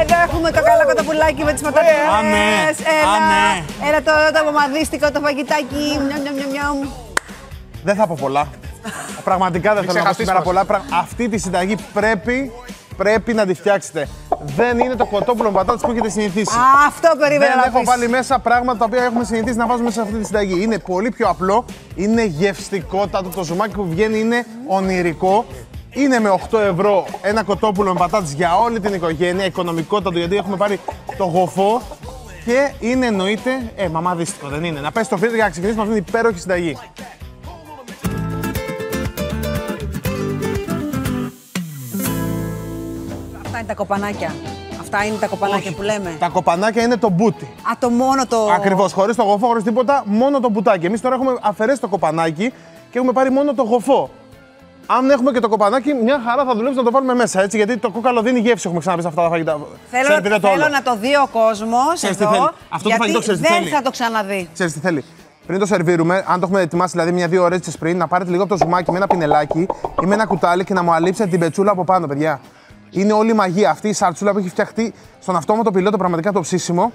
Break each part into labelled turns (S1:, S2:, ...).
S1: Εδώ έχουμε το καλό κοτοπουλάκι με τις πατάτες. Έλα το απομαδίστικο, το φαγητάκι.
S2: Δεν θα πω πολλά. Πραγματικά δεν θέλω να πω σήμερα πολλά. Αυτή τη συνταγή πρέπει να τη φτιάξετε. Δεν είναι το κοτόπουλο με πατάτες που έχετε συνηθίσει.
S1: Αυτό περίμενα να πεις.
S2: Δεν έχω βάλει μέσα πράγματα τα οποία έχουμε συνηθίσει να βάζουμε σε αυτή τη συνταγή. Είναι πολύ πιο απλό, είναι γευστικότατο, το ζουμάκι που βγαίνει είναι ονειρικό. Είναι με 8 ευρώ ένα κοτόπουλο με πατάτες για όλη την οικογένεια, οικονομικότατο γιατί έχουμε πάρει το γοφό και είναι εννοείται μαμαδίστικο, δεν είναι. Να πέσει στο φρύδι για να ξεκινήσουμε αυτήν την υπέροχη συνταγή.
S1: Αυτά είναι τα κοπανάκια. Αυτά είναι τα κοπανάκια που λέμε.
S2: Τα κοπανάκια είναι το μπούτι.
S1: Το μόνο το.
S2: Ακριβώς, χωρίς το γοφό, χωρίς τίποτα, μόνο το μπουτάκι. Εμείς τώρα έχουμε αφαιρέσει το κοπανάκι και έχουμε πάρει μόνο το γοφό. Αν έχουμε και το κοπανάκι, μια χαρά θα δουλέψει να το βάλουμε μέσα. Έτσι, γιατί το κόκαλο δίνει γεύση. Έχουμε ξαναπεί σε αυτά τα φαγητά.
S1: Θέλω να το δει ο κόσμος εδώ.
S2: Αυτό το φαγητό ξέρεις τι θέλει.
S1: Δεν θα το ξαναδεί.
S2: Ξέρεις τι θέλει. Πριν το σερβίρουμε, αν το έχουμε ετοιμάσει δηλαδή 1-2 ώρες πριν, να πάρετε λίγο από το ζουμάκι με ένα πινελάκι ή με ένα κουτάλι και να μου αλείψετε την πετσούλα από πάνω, παιδιά. Είναι όλη η μαγεία. Αυτή η σαρτσούλα που έχει φτιαχτεί στον αυτόματο πιλότο, πραγματικά το ψήσιμο.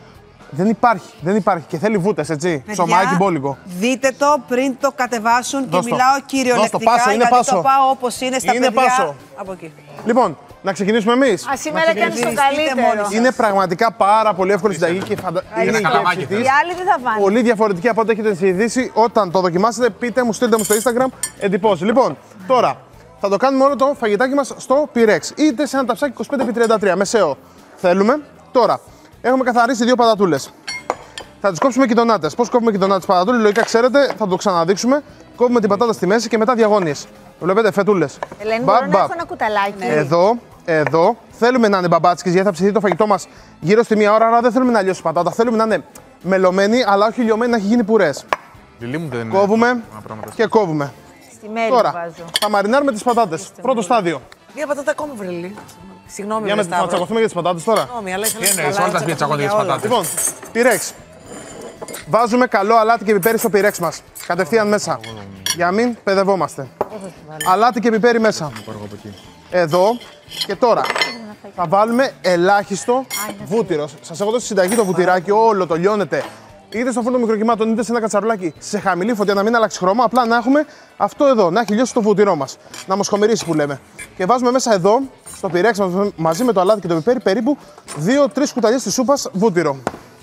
S2: Δεν υπάρχει και θέλει βούτες, έτσι. Ψωμάκι μπόλικο.
S1: Δείτε το πριν το κατεβάσουν και μιλάω κυριολεκτικά γιατί το πάω όπως είναι στα παιδιά από εκεί.
S2: Λοιπόν, να ξεκινήσουμε εμείς.
S3: Σήμερα και αν στο καλύτερο.
S2: Είναι πραγματικά πάρα πολύ εύκολη συνταγή και είναι η γεύση της.
S3: Οι άλλοι τι θα βάλουν.
S2: Πολύ διαφορετική από ό,τι έχετε συνηθίσει. Όταν το δοκιμάσετε, πείτε μου, στείλτε μου στο Instagram εντυπώσεις. Λοιπόν, τώρα θα το κάνουμε όλο το φαγητάκι μας στο πυρέξ. Είτε σε ένα ταψάκι 25x33 μεσαίο θέλουμε. Τώρα, έχουμε καθαρίσει 2 πατατούλες. Θα τις κόψουμε κιτονάτες. Πώς κόβουμε κιτονάτες πατατούλες, λογικά ξέρετε, θα το ξαναδείξουμε. Κόβουμε την πατάτα στη μέση και μετά διαγώνιες. Βλέπετε, φετούλες.
S3: Ελένη, μπορώ να έχω ένα κουταλάκι.
S2: Εδώ. Θέλουμε να είναι μπαμπάτσκες γιατί θα ψηθεί το φαγητό μας γύρω στη 1 ώρα. Άρα δεν θέλουμε να λιώσει πατάτα. Θέλουμε να είναι μελωμένη, αλλά όχι λιωμένη, να έχει γίνει πουρές. Κόβουμε και κόβουμε.
S3: Στη μέρη
S2: τώρα
S3: βάζω.
S2: θα μαρινάρουμε τις πατάτες. Πρώτο στάδιο.
S4: Μια πατάτα ακόμη, βρελί. Συγγνώμη,
S2: θα τσακωθούμε για τις πατάτες τώρα.
S4: Συγγνώμη, αλλά ήθελα
S5: να όλα τα σπίτια τσακώνται για τις πατάτες.
S2: Λοιπόν, πυρέξ. Βάζουμε καλό αλάτι και πιπέρι στο πυρέξ μας. Κατευθείαν μέσα. Για μην παιδευόμαστε. Αλάτι και πιπέρι μέσα. Εδώ. Και τώρα θα βάλουμε ελάχιστο βούτυρο. Σας έχω δώσει στη συνταγή το βουτυράκι, όλο το λιώνετε. Είτε στο φούρνο μικροκυμάτων, είτε σε ένα κατσαρολάκι σε χαμηλή φωτιά να μην αλλάξει χρώμα. Απλά να έχουμε αυτό εδώ, να έχει λιώσει το βούτυρό μας. Να μοσχομυρίσει που λέμε. Και βάζουμε μέσα εδώ, στο πυρέξ μας, μαζί με το αλάτι και το πιπέρι, περίπου 2-3 κουταλιές της σούπας βούτυρο.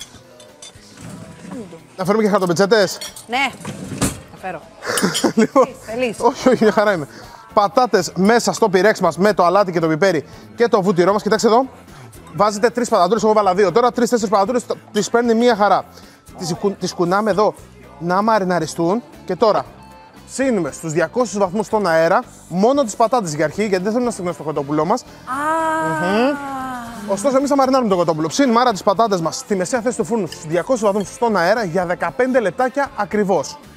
S2: Να φέρουμε και χαρτοπετσέτες.
S1: Ναι, θα φέρω.
S2: Λοιπόν,
S1: Θέλεις.
S2: όχι, μια χαρά είμαι. Πατάτες μέσα στο πυρέξ μας με το αλάτι και το πιπέρι και το βούτυρό μας. Κοιτάξτε εδώ. Βάζετε 3 πατατούλες, εγώ βάλα 2. Τώρα 3-4 πατατούλες τις παίρνει μια χαρά. Τις κουνάμε εδώ να μαριναριστούν και τώρα ψήνουμε στους 200 βαθμούς στον αέρα μόνο τις πατάτες για αρχή, γιατί δεν θέλουμε να στεγνώσει το κοτόπουλό μας. Ωστόσο, εμείς θα μαρινάρουμε το κοτόπουλο. Ψήνουμε άρα τις πατάτες μας στη μεσαία θέση του φούρνου στους 200 βαθμούς στον αέρα για 15 λεπτάκια ακριβώς.